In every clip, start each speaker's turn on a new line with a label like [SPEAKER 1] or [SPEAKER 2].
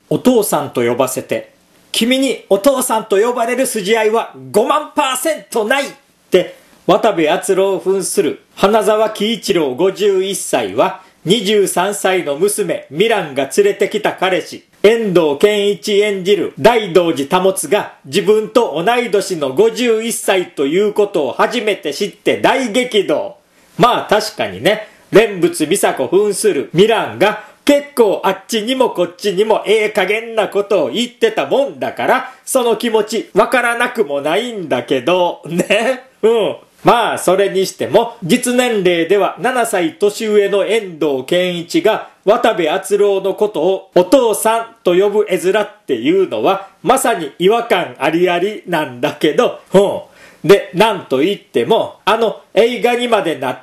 [SPEAKER 1] お父さんと呼ばせて、君にお父さんと呼ばれる筋合いは50000%ないって渡部篤郎を扮する花沢喜一郎51歳は23歳の娘ミランが連れてきた彼氏遠藤憲一演じる大道寺保が自分と同い年の51歳ということを初めて知って大激怒。まあ確かにね、蓮仏美佐子扮するミランが結構あっちにもこっちにも加減なことを言ってたもんだから、その気持ちわからなくもないんだけど、ね。まあそれにしても、実年齢では7歳年上の遠藤憲一が渡部篤郎のことをお父さんと呼ぶ絵面っていうのは、まさに違和感ありありなんだけど、で、なんといっても、映画にまでなった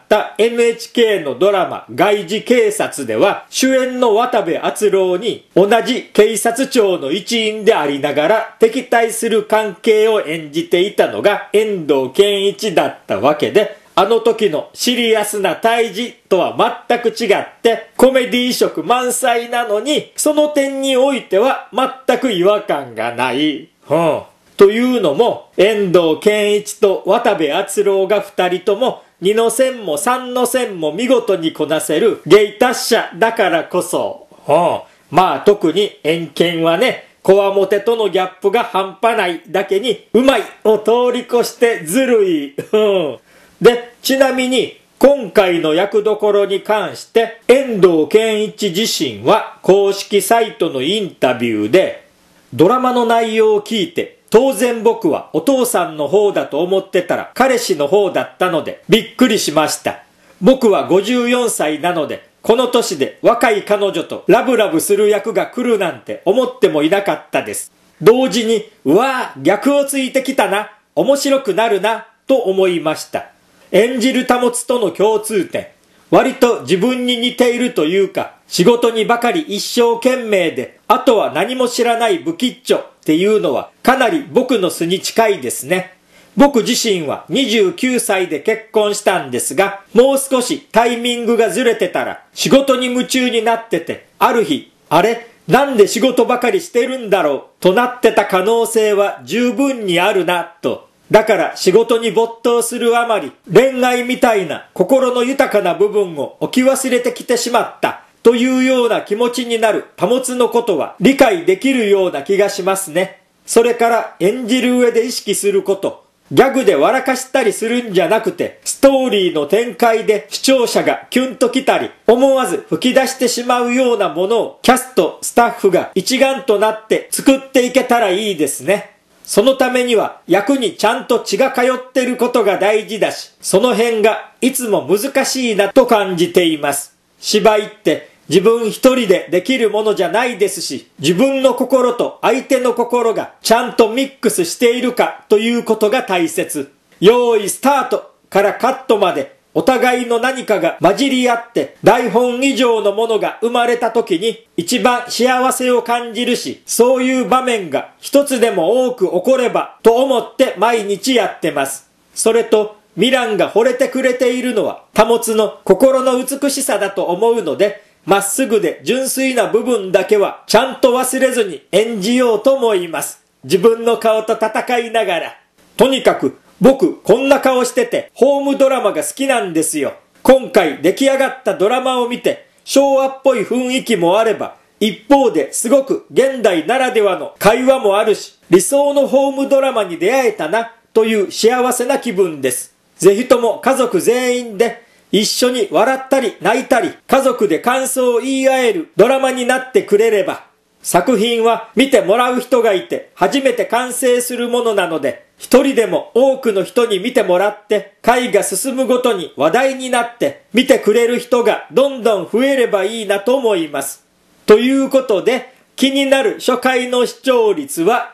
[SPEAKER 1] NHK のドラマ外事警察では、主演の渡部篤郎に同じ警察庁の一員でありながら敵対する関係を演じていたのが遠藤憲一だったわけで、あの時のシリアスな対峙とは全く違ってコメディ色満載なのに、その点においては全く違和感がない。というのも、遠藤憲一と渡部篤郎が二人とも2の線も3の線も見事にこなせる芸達者だからこそ。まあ特に遠見はね、こわもてとのギャップが半端ないだけにうまいを通り越してずるい。で、ちなみに今回の役どころに関して遠藤憲一自身は公式サイトのインタビューで、ドラマの内容を聞いて当然僕はお父さんの方だと思ってたら彼氏の方だったのでびっくりしました。僕は54歳なのでこの年で若い彼女とラブラブする役が来るなんて思ってもいなかったです。同時に、うわぁ、逆をついてきたな、面白くなるな、と思いました。演じる保との共通点。割と自分に似ているというか、仕事にばかり一生懸命で、あとは何も知らない不吉祥っていうのはかなり僕の素に近いですね。僕自身は29歳で結婚したんですが、もう少しタイミングがずれてたら仕事に夢中になってて、ある日、あれなんで仕事ばかりしてるんだろうとなってた可能性は十分にあるなと。だから仕事に没頭するあまり、恋愛みたいな心の豊かな部分を置き忘れてきてしまったというような気持ちになる保のことは理解できるような気がしますね。それから演じる上で意識すること。ギャグで笑かしたりするんじゃなくて、ストーリーの展開で視聴者がキュンときたり、思わず吹き出してしまうようなものをキャスト、スタッフが一丸となって作っていけたらいいですね。そのためには役にちゃんと血が通ってることが大事だし、その辺がいつも難しいなと感じています。芝居って自分一人でできるものじゃないですし、自分の心と相手の心がちゃんとミックスしているかということが大切。用意スタートからカットまでお互いの何かが混じり合って台本以上のものが生まれた時に一番幸せを感じるし、そういう場面が一つでも多く起こればと思って毎日やってます。それとミランが惚れてくれているのは保の心の美しさだと思うので、まっすぐで純粋な部分だけはちゃんと忘れずに演じようと思います。自分の顔と戦いながら。とにかく僕こんな顔しててホームドラマが好きなんですよ。今回出来上がったドラマを見て昭和っぽい雰囲気もあれば、一方ですごく現代ならではの会話もあるし、理想のホームドラマに出会えたなという幸せな気分です。ぜひとも家族全員で一緒に笑ったり泣いたり家族で感想を言い合えるドラマになってくれれば。作品は見てもらう人がいて初めて完成するものなので、一人でも多くの人に見てもらって回が進むごとに話題になって見てくれる人がどんどん増えればいいなと思います。ということで気になる初回の視聴率は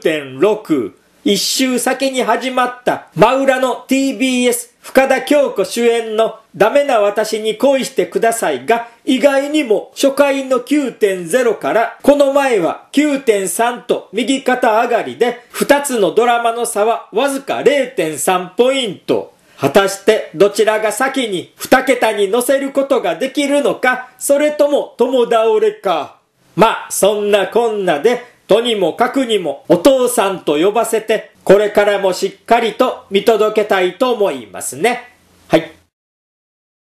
[SPEAKER 1] 9.6。一週先に始まった真裏の TBS 深田恭子主演のダメな私に恋してくださいが意外にも初回の 9.0 からこの前は 9.3 と右肩上がりで2つのドラマの差はわずか 0.3 ポイント。果たしてどちらが先に2桁に乗せることができるのか、それとも共倒れか。 まあ、そんなこんなで、とにもかくにもお父さんと呼ばせて、これからもしっかりと見届けたいと思いますね。